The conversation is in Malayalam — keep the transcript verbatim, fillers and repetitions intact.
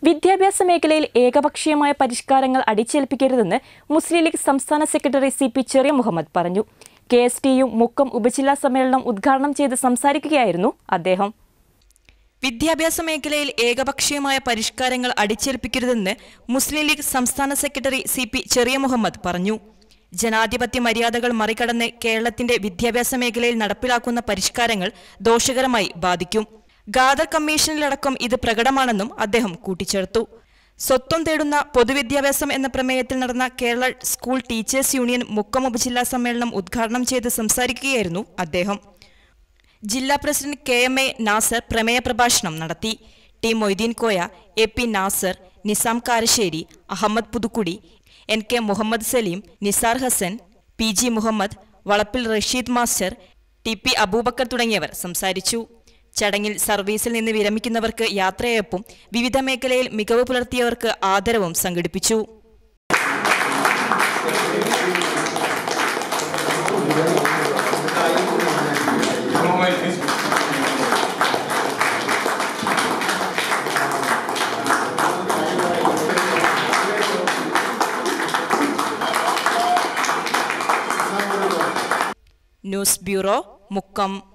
വിദ്യാഭ്യാസ മേഖലയിൽ ഏകപക്ഷീയമായ പരിഷ്കാരങ്ങൾ അടിച്ചേൽപ്പിക്കരുതെന്ന് മുസ്ലിം ലീഗ് സംസ്ഥാന secretary C P Cheriya Muhammad പറഞ്ഞു. K S T U Mukkam ഉപജില്ലാ സമ്മേളനം ഉദ്ഘാടനം ചെയ്ത് സംസാരിക്കുകയായിരുന്നു അദ്ദേഹം. വിദ്യാഭ്യാസ മേഖലയിൽ ഏകപക്ഷീയമായ പരിഷ്കാരങ്ങൾ അടിച്ചേൽപ്പിക്കരുതെന്ന് മുസ്ലിം ലീഗ് സംസ്ഥാന secretary C P Cheriya Muhammad പറഞ്ഞു. ജനാധിപത്യ മര്യാദകൾ മറികടന്ന് കേരളത്തിന്റെ വിദ്യാഭ്യാസ മേഖലയിൽ നടപ്പിലാക്കുന്ന പരിഷ്കാരങ്ങൾ ദോഷകരമായി ബാധിക്കും. ഖാദർ കമ്മീഷനിലടക്കം ഇത് പ്രകടമാണെന്നും അദ്ദേഹം കൂട്ടിച്ചേർത്തു. സ്വത്വം തേടുന്ന പൊതുവിദ്യാഭ്യാസം എന്ന പ്രമേയത്തിൽ നടന്ന Kerala school teachers union Mukkam ഉപജില്ലാ സമ്മേളനം ഉദ്ഘാടനം ചെയ്ത് സംസാരിക്കുകയായിരുന്നു അദ്ദേഹം. ജില്ലാ president K M A Nasar പ്രമേയ പ്രഭാഷണം നടത്തി. T Moideen Koya, A P Nasar, Nizam Karassery, Ahammed Puthukkudi, N K Muhammad Saleem, Nisar Hassan, P G Muhammad, Valappil Rasheed master, T P Aboobacker തുടങ്ങിയവർ സംസാരിച്ചു. ചടങ്ങിൽ സർവീസിൽ നിന്ന് വിരമിക്കുന്നവർക്ക് യാത്രയയപ്പും വിവിധ മേഖലയിൽ മികവ് പുലർത്തിയവർക്ക് ആദരവും സംഘടിപ്പിച്ചു. News bureau, Mukkam.